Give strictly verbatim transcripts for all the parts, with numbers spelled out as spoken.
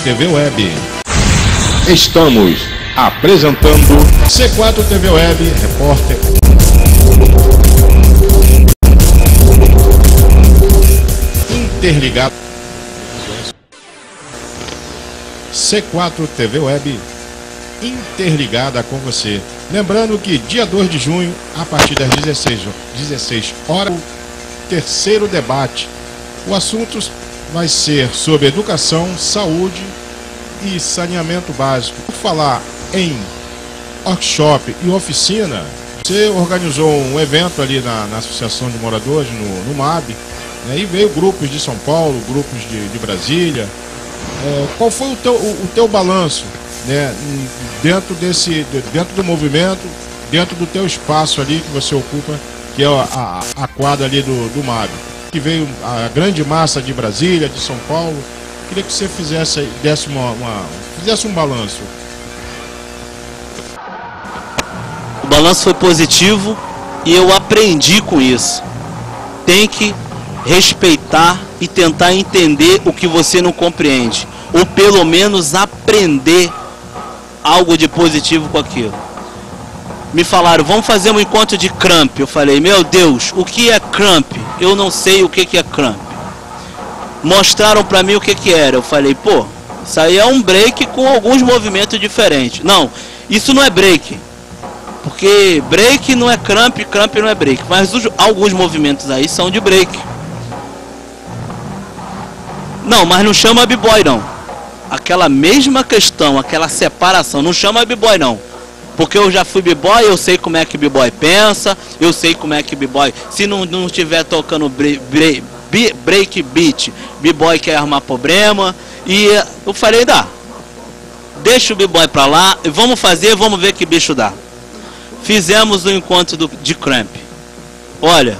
T V Web. Estamos apresentando C quatro T V Web, repórter interligado. C quatro T V Web interligada com você. Lembrando que dia dois de junho, a partir das dezesseis horas, o terceiro debate. O assunto vai ser sobre educação, saúde e saneamento básico. Por falar em workshop e oficina, você organizou um evento ali na, na Associação de Moradores, no, no M A B, né, e veio grupos de São Paulo, grupos de, de Brasília. É, qual foi o teu, o, o teu balanço, né, dentro, desse, dentro do movimento, dentro do teu espaço ali que você ocupa, que é a, a, a quadra ali do, do M A B, que veio a grande massa de Brasília, de São Paulo? Queria que você fizesse, desse uma, uma, fizesse um balanço. O balanço foi positivo e eu aprendi com isso. Tem que respeitar e tentar entender o que você não compreende, ou pelo menos aprender algo de positivo com aquilo. Me falaram, vamos fazer um encontro de cramp. Eu falei, meu Deus, o que é cramp? Eu não sei o que que é cramp. Mostraram pra mim o que que era. Eu falei, pô, isso aí é um break com alguns movimentos diferentes. Não, isso não é break, porque break não é cramp, cramp não é break, mas os, alguns movimentos aí são de break. Não, mas não chama b-boy não. Aquela mesma questão, aquela separação, não chama b-boy não. Porque eu já fui b-boy, eu sei como é que b-boy pensa, eu sei como é que b-boy, se não não estiver tocando break, break, break beat, b-boy quer arrumar problema. E eu falei, dá, deixa o b-boy pra lá, vamos fazer, vamos ver que bicho dá. Fizemos o encontro do, de cramp. Olha,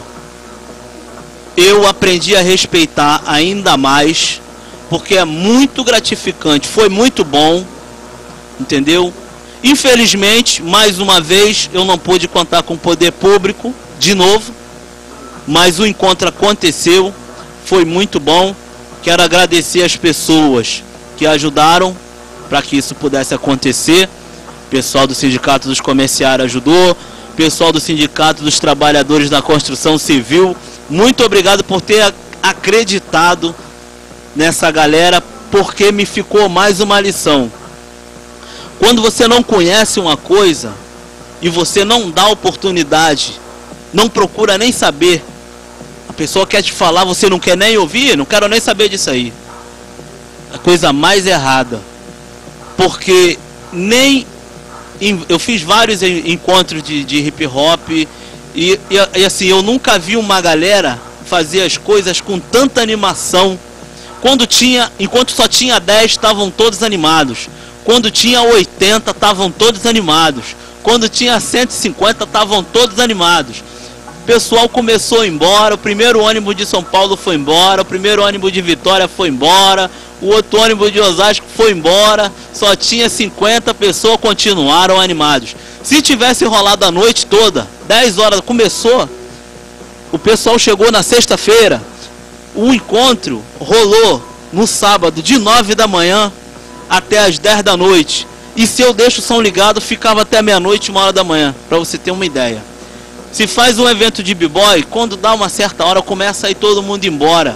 eu aprendi a respeitar ainda mais, porque é muito gratificante, foi muito bom, entendeu? Infelizmente, mais uma vez, eu não pude contar com o poder público, de novo, mas o encontro aconteceu, foi muito bom. Quero agradecer as pessoas que ajudaram para que isso pudesse acontecer. O pessoal do Sindicato dos Comerciários ajudou, o pessoal do Sindicato dos Trabalhadores da Construção Civil. Muito obrigado por ter acreditado nessa galera, porque me ficou mais uma lição. Quando você não conhece uma coisa e você não dá oportunidade, não procura nem saber, a pessoa quer te falar, você não quer nem ouvir, não quero nem saber disso aí. A coisa mais errada. Porque nem... Eu fiz vários encontros de, de hip hop e, e, e assim, eu nunca vi uma galera fazer as coisas com tanta animação. Quando tinha, enquanto só tinha dez, estavam todos animados. Quando tinha oitenta, estavam todos animados. Quando tinha cento e cinquenta, estavam todos animados. O pessoal começou a ir embora. O primeiro ônibus de São Paulo foi embora. O primeiro ônibus de Vitória foi embora. O outro ônibus de Osasco foi embora. Só tinha cinquenta pessoas, continuaram animados. Se tivesse rolado a noite toda, dez horas começou, o pessoal chegou na sexta-feira. O encontro rolou no sábado, de nove da manhã até as dez da noite. E se eu deixo o som ligado, ficava até meia-noite, uma hora da manhã, para você ter uma ideia. Se faz um evento de b-boy, quando dá uma certa hora, começa a ir todo mundo embora.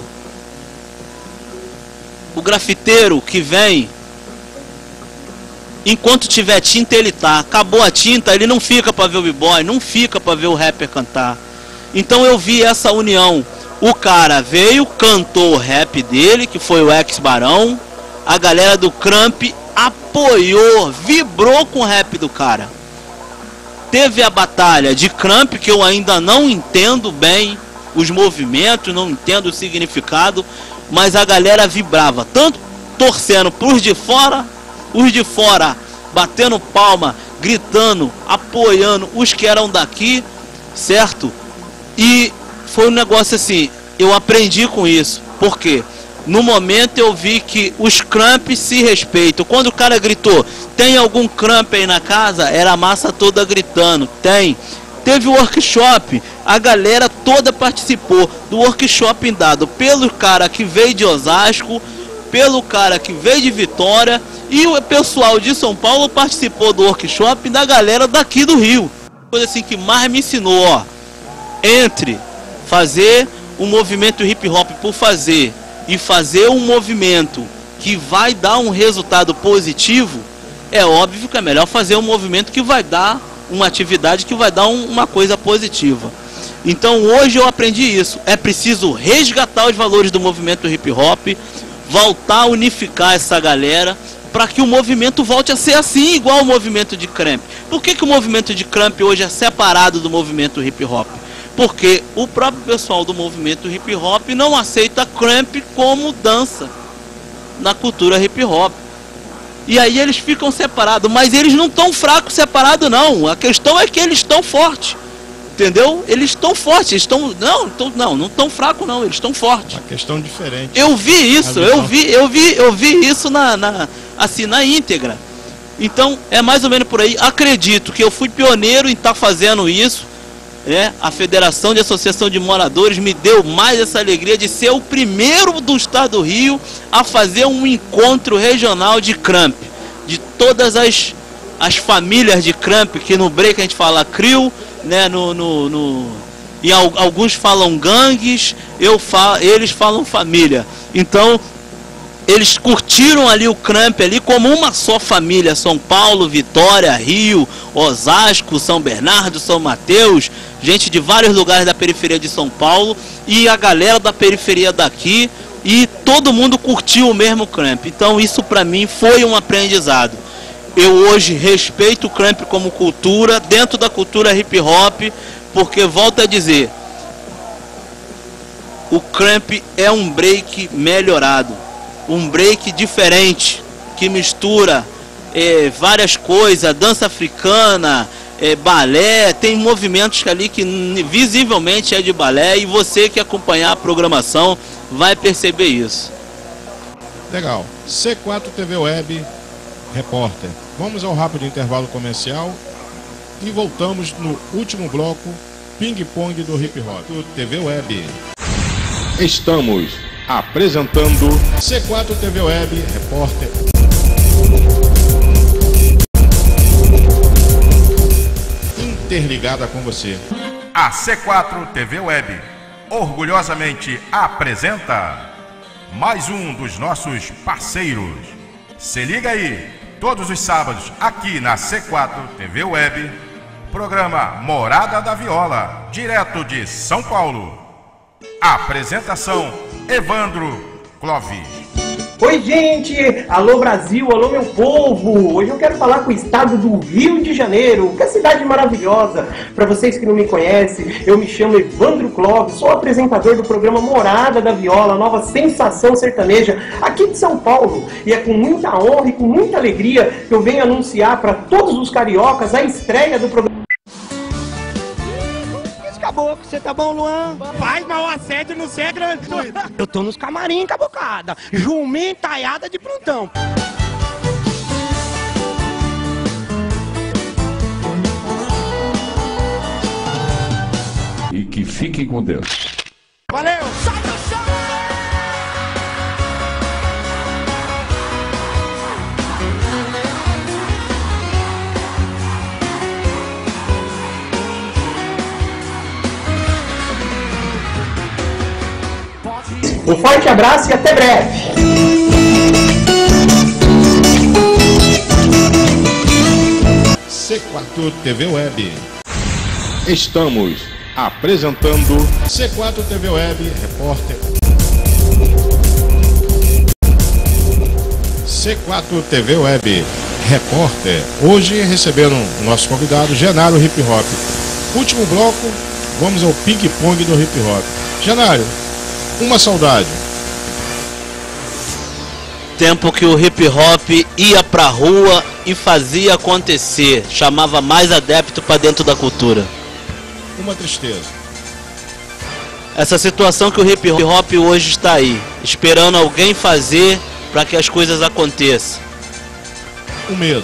O grafiteiro que vem, enquanto tiver tinta, ele tá. Acabou a tinta, ele não fica para ver o b-boy, não fica para ver o rapper cantar. Então eu vi essa união. O cara veio, cantou o rap dele, que foi o Ex-Barão. A galera do Cramp apoiou, vibrou com o rap do cara. Teve a batalha de Cramp, que eu ainda não entendo bem os movimentos, não entendo o significado, mas a galera vibrava, tanto torcendo pros de fora, os de fora batendo palma, gritando, apoiando os que eram daqui, certo? E foi um negócio assim, eu aprendi com isso. Por quê? No momento eu vi que os cramps se respeitam. Quando o cara gritou, tem algum cramp aí na casa? Era a massa toda gritando, tem. Teve o workshop, a galera toda participou do workshop dado pelo cara que veio de Osasco, pelo cara que veio de Vitória, e o pessoal de São Paulo participou do workshop da galera daqui do Rio. Coisa assim que mais me ensinou, ó, entre fazer um movimento hip hop por fazer e fazer um movimento que vai dar um resultado positivo, é óbvio que é melhor fazer um movimento que vai dar uma atividade que vai dar um, uma coisa positiva. Então hoje eu aprendi isso. É preciso resgatar os valores do movimento hip hop, voltar a unificar essa galera, para que o movimento volte a ser assim, igual o movimento de Cramp. Por que que o movimento de Cramp hoje é separado do movimento hip hop? Porque o próprio pessoal do movimento hip hop não aceita Cramp como dança na cultura hip hop. E aí eles ficam separados, mas eles não estão fracos separados não. A questão é que eles estão fortes. Entendeu? Eles estão fortes, eles estão não, tão, não, não estão fracos não, eles estão fortes. Uma questão diferente. Eu vi isso, eu vi, eu vi, eu vi isso na, na assim na íntegra. Então é mais ou menos por aí. Acredito que eu fui pioneiro em estar fazendo isso. É, a Federação de Associação de Moradores me deu mais essa alegria de ser o primeiro do estado do Rio a fazer um encontro regional de Cramp, de todas as as famílias de Cramp, que no break a gente fala crio, né, no, no, no, e al, alguns falam gangues, eu falo, eles falam família. Então eles curtiram ali o Cramp ali como uma só família. São Paulo, Vitória, Rio, Osasco, São Bernardo, São Mateus, gente de vários lugares da periferia de São Paulo e a galera da periferia daqui, e todo mundo curtiu o mesmo Cramp. Então isso para mim foi um aprendizado. Eu hoje respeito o Cramp como cultura, dentro da cultura hip hop, porque, volto a dizer, o Cramp é um break melhorado, um break diferente, que mistura é, várias coisas, dança africana, é, balé, tem movimentos ali que visivelmente é de balé, e você que acompanhar a programação vai perceber isso. Legal. C quatro T V Web, repórter. Vamos ao rápido intervalo comercial e voltamos no último bloco, ping-pong do hip hop, do T V Web. Estamos apresentando C quatro T V Web, repórter. Interligada com você. A C quatro T V Web orgulhosamente apresenta mais um dos nossos parceiros. Se liga aí! Todos os sábados, aqui na C quatro T V Web, programa Morada da Viola, direto de São Paulo. Apresentação, Evandro Clovis. Oi, gente! Alô, Brasil! Alô, meu povo! Hoje eu quero falar com o estado do Rio de Janeiro, que é cidade maravilhosa. Para vocês que não me conhecem, eu me chamo Evandro Clovis, sou apresentador do programa Morada da Viola, nova sensação sertaneja, aqui de São Paulo. E é com muita honra e com muita alegria que eu venho anunciar para todos os cariocas a estreia do programa. Caboclo, você tá bom, Luan? Faz mau assédio no ser grande. Eu tô nos camarim, cabocada. Jumentalhada de plantão. e que fiquem com Deus. Valeu! Sai do chão! Um forte abraço e até breve. C quatro T V Web. Estamos apresentando C quatro T V Web, repórter. C quatro T V Web, repórter. Hoje recebendo o nosso convidado, Genaro Hip Hop. Último bloco, vamos ao ping-pong do hip hop. Genaro, uma saudade. Tempo que o hip hop ia pra rua e fazia acontecer, chamava mais adepto pra dentro da cultura. Uma tristeza. Essa situação que o hip hop hoje está aí, esperando alguém fazer para que as coisas aconteçam. O medo.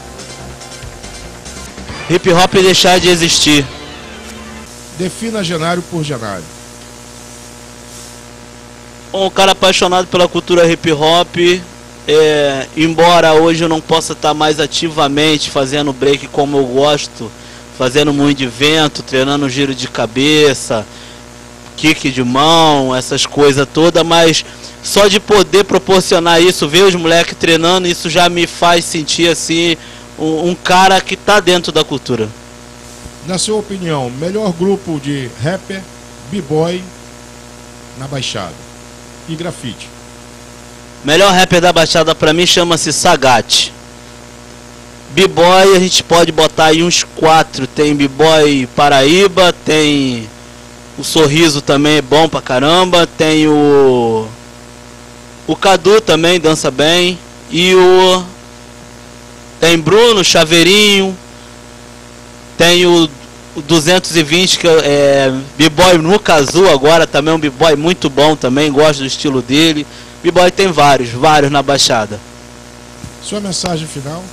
Hip hop deixar de existir. Defina Genaro por Genaro. Um cara apaixonado pela cultura hip hop. É, embora hoje eu não possa estar mais ativamente fazendo break como eu gosto, fazendo muito de vento, treinando giro de cabeça, kick de mão, essas coisas todas, mas só de poder proporcionar isso, ver os moleques treinando, isso já me faz sentir assim um, um cara que tá dentro da cultura. Na sua opinião, melhor grupo de rapper, b-boy na Baixada e grafite? Melhor rapper da Baixada pra mim chama-se Sagat. B-boy a gente pode botar aí uns quatro. Tem B-boy Paraíba, tem o Sorriso também, é bom pra caramba. Tem o o Cadu também, dança bem. E o tem Bruno, Chaveirinho. Tem o, o duzentos e vinte, que é B-boy no Cazu agora, também é um B-boy muito bom também, gosto do estilo dele. B-boy tem vários, vários na Baixada. Sua mensagem final?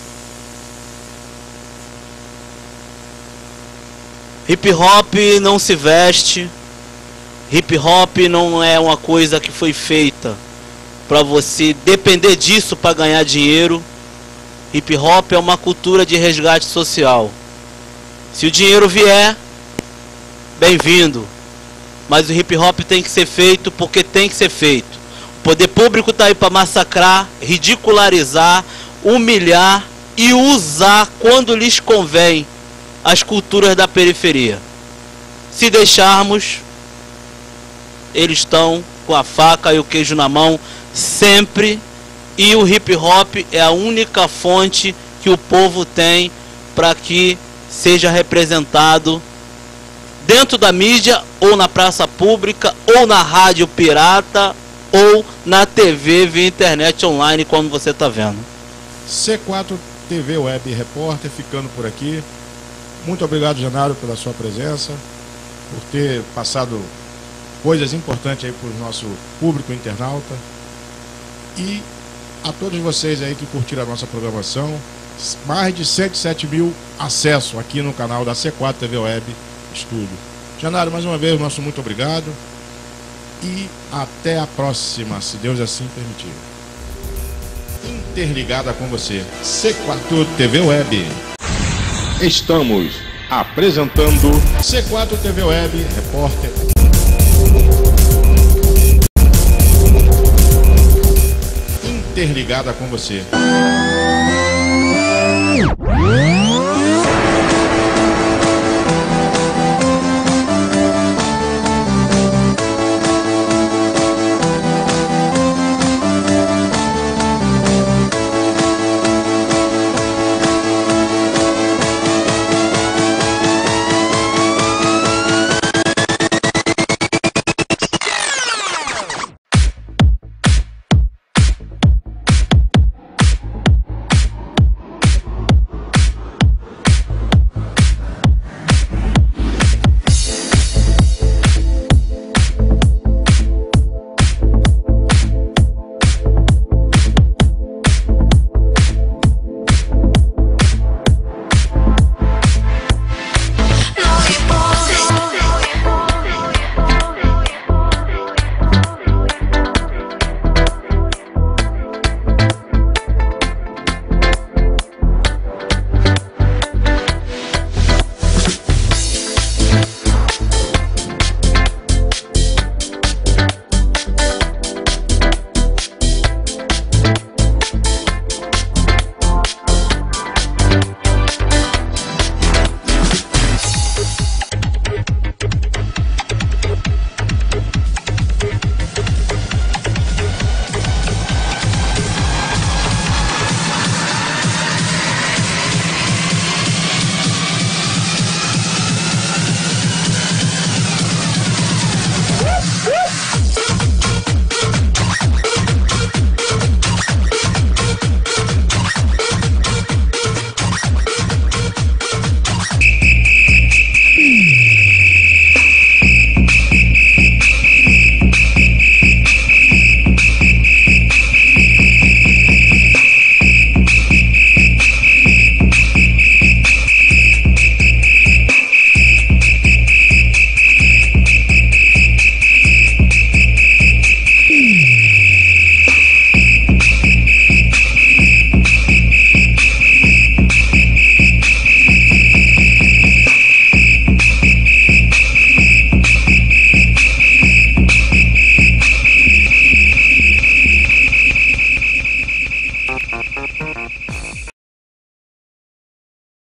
Hip hop não se veste. Hip hop não é uma coisa que foi feita para você depender disso para ganhar dinheiro. Hip hop é uma cultura de resgate social. Se o dinheiro vier, bem-vindo. Mas o hip hop tem que ser feito porque tem que ser feito. O poder público está aí para massacrar, ridicularizar, humilhar e usar quando lhes convém as culturas da periferia. Se deixarmos, eles estão com a faca e o queijo na mão sempre. E o hip hop é a única fonte que o povo tem para que seja representado dentro da mídia, ou na praça pública, ou na rádio pirata, ou na T V via internet online, como você está vendo. C quatro T V Web Repórter ficando por aqui. Muito obrigado, Genaro, pela sua presença, por ter passado coisas importantes aí para o nosso público internauta. E a todos vocês aí que curtiram a nossa programação, mais de cento e sete mil acessos aqui no canal da C quatro T V Web Estúdio. Genaro, mais uma vez, nosso muito obrigado. E até a próxima, se Deus assim permitir. Interligada com você, C quatro T V Web. Estamos apresentando C quatro T V Web Repórter. Interligada com você.